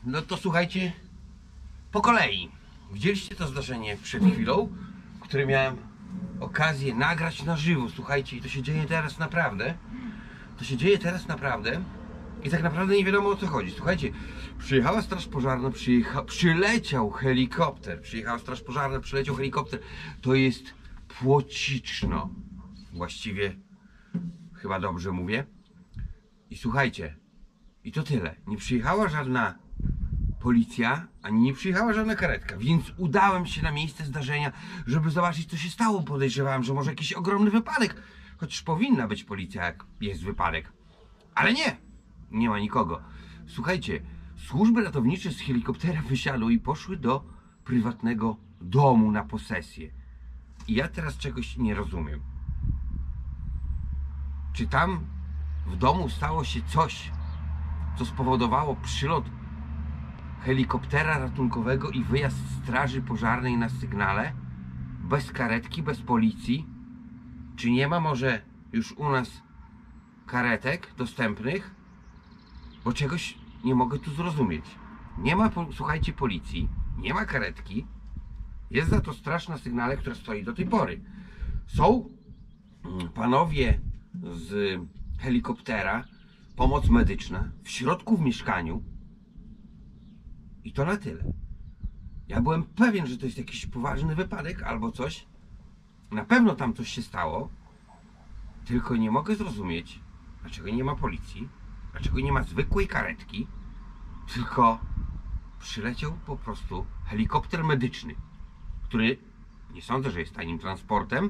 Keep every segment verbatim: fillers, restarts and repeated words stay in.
no to słuchajcie, po kolei. Widzieliście to zdarzenie przed chwilą, które miałem okazję nagrać na żywo. Słuchajcie, i to się dzieje teraz naprawdę. To się dzieje teraz naprawdę. I tak naprawdę nie wiadomo, o co chodzi. Słuchajcie, przyjechała straż pożarna, przyjecha, przyleciał helikopter. Przyjechała straż pożarna, przyleciał helikopter. To jest Płociczno. Właściwie chyba dobrze mówię. I słuchajcie, i to tyle. Nie przyjechała żadna policja, ani nie przyjechała żadna karetka, więc udałem się na miejsce zdarzenia, żeby zobaczyć, co się stało. Podejrzewałem, że może jakiś ogromny wypadek, chociaż powinna być policja, jak jest wypadek. Ale nie, nie ma nikogo. Słuchajcie, służby ratownicze z helikoptera wysiadły i poszły do prywatnego domu na posesję. I ja teraz czegoś nie rozumiem. Czy tam w domu stało się coś, co spowodowało przylot helikoptera ratunkowego i wyjazd straży pożarnej na sygnale? Bez karetki, bez policji? Czy nie ma może już u nas karetek dostępnych? Bo czegoś nie mogę tu zrozumieć. Nie ma, słuchajcie, policji, nie ma karetki. Jest za to straż na sygnale, która stoi do tej pory. Są panowie z helikoptera, pomoc medyczna w środku w mieszkaniu. I to na tyle. Ja byłem pewien, że to jest jakiś poważny wypadek albo coś. Na pewno tam coś się stało. Tylko nie mogę zrozumieć, dlaczego nie ma policji, dlaczego nie ma zwykłej karetki, tylko przyleciał po prostu helikopter medyczny, który nie sądzę, że jest tanim transportem.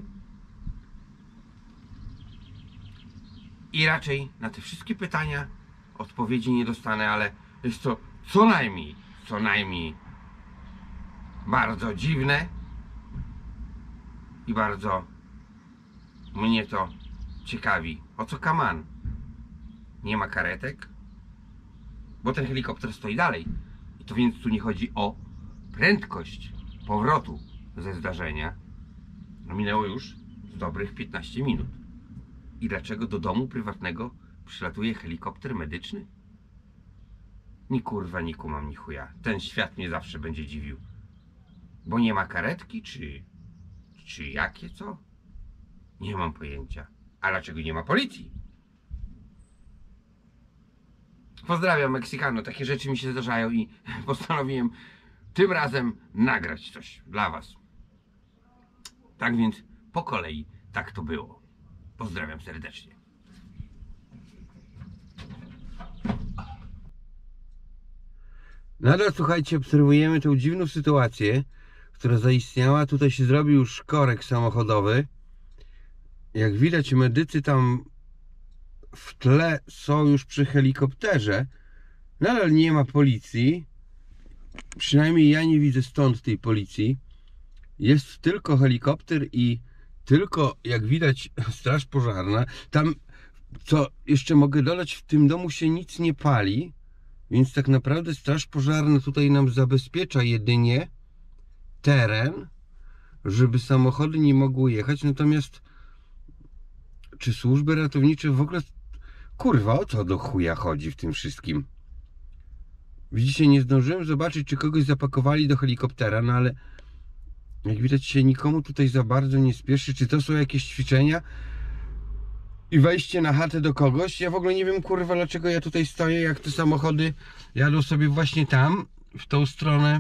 I raczej na te wszystkie pytania odpowiedzi nie dostanę, ale jest to co najmniej, co najmniej bardzo dziwne i bardzo mnie to ciekawi. O co kaman? Nie ma karetek? Bo ten helikopter stoi dalej. I to więc tu nie chodzi o prędkość powrotu ze zdarzenia. No minęło już z dobrych piętnaście minut. I dlaczego do domu prywatnego przylatuje helikopter medyczny? Ni kurwa, ni kumam, ni chuja. Ten świat mnie zawsze będzie dziwił. Bo nie ma karetki, czy... czy jakie, co? Nie mam pojęcia. A dlaczego nie ma policji? Pozdrawiam Meksykano, takie rzeczy mi się zdarzają i postanowiłem tym razem nagrać coś dla was. Tak więc po kolei tak to było. Pozdrawiam serdecznie. Nadal, słuchajcie, obserwujemy tą dziwną sytuację, która zaistniała. Tutaj się zrobił już korek samochodowy. Jak widać, medycy tam w tle są już przy helikopterze. Nadal nie ma policji. Przynajmniej ja nie widzę stąd tej policji. Jest tylko helikopter i tylko, jak widać, straż pożarna. Tam, co jeszcze mogę dodać, w tym domu się nic nie pali. Więc tak naprawdę straż pożarna tutaj nam zabezpiecza jedynie teren, żeby samochody nie mogły jechać. Natomiast czy służby ratownicze w ogóle... Kurwa, o co do chuja chodzi w tym wszystkim? Widzicie, nie zdążyłem zobaczyć, czy kogoś zapakowali do helikoptera, no ale jak widać się nikomu tutaj za bardzo nie spieszy. Czy to są jakieś ćwiczenia i wejście na chatę do kogoś? Ja w ogóle nie wiem, kurwa, dlaczego ja tutaj stoję, jak te samochody jadą sobie właśnie tam, w tą stronę.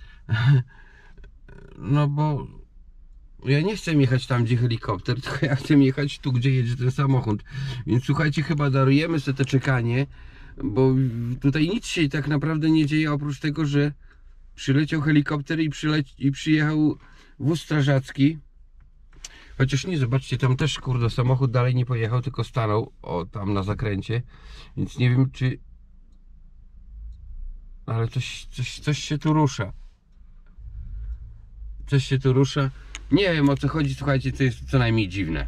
No bo ja nie chcę jechać tam, gdzie helikopter, tylko ja chcę jechać tu, gdzie jedzie ten samochód. Więc słuchajcie, chyba darujemy sobie to czekanie, bo tutaj nic się tak naprawdę nie dzieje, oprócz tego, że przyleciał helikopter i, przyleci, i przyjechał wóz strażacki. Chociaż nie, zobaczcie, tam też, kurde, samochód dalej nie pojechał, tylko stanął, o, tam na zakręcie. Więc nie wiem, czy... Ale coś, coś, coś się tu rusza. Coś się tu rusza. Nie wiem, o co chodzi, słuchajcie, to jest co najmniej dziwne.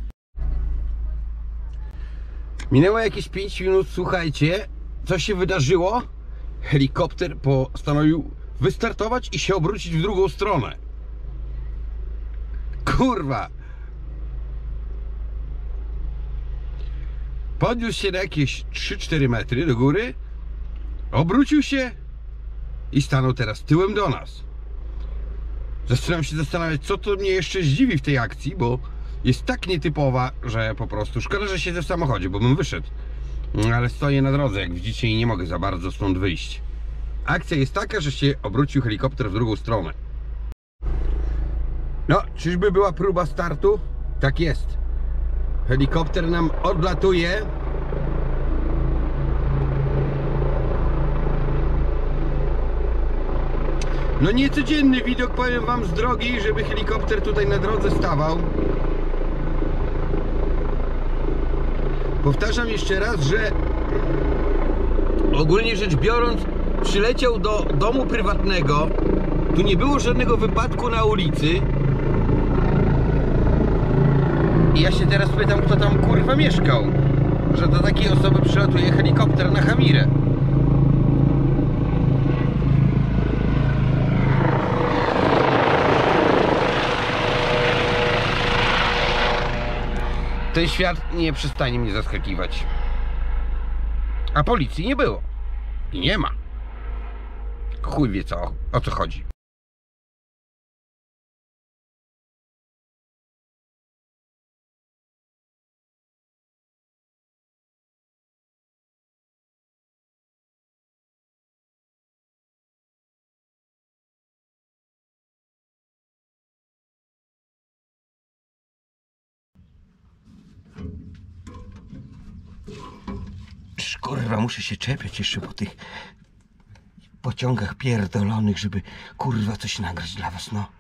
Minęło jakieś pięć minut, słuchajcie, co się wydarzyło? Helikopter postanowił wystartować i się obrócić w drugą stronę. Kurwa! Podniósł się na jakieś trzy cztery metry do góry, obrócił się i stanął teraz tyłem do nas. Zaczynam się zastanawiać, co to mnie jeszcze zdziwi w tej akcji, bo jest tak nietypowa, że po prostu szkoda, że siedzę w samochodzie, bo bym wyszedł. Ale stoję na drodze, jak widzicie, i nie mogę za bardzo stąd wyjść. Akcja jest taka, że się obrócił helikopter w drugą stronę. No, czyżby była próba startu? Tak jest. Helikopter nam odlatuje. No niecodzienny widok, powiem wam, z drogi, żeby helikopter tutaj na drodze stawał. Powtarzam jeszcze raz, że ogólnie rzecz biorąc przyleciał do domu prywatnego. Tu nie było żadnego wypadku na ulicy. I ja się teraz pytam, kto tam kurwa mieszkał, że do takiej osoby przylatuje helikopter na Hamirę. Ten świat nie przestanie mnie zaskakiwać. A policji nie było. I nie ma. Chuj wie co, o co chodzi. Kurwa, muszę się czepiać jeszcze po tych pociągach pierdolonych, żeby kurwa coś nagrać dla was, no.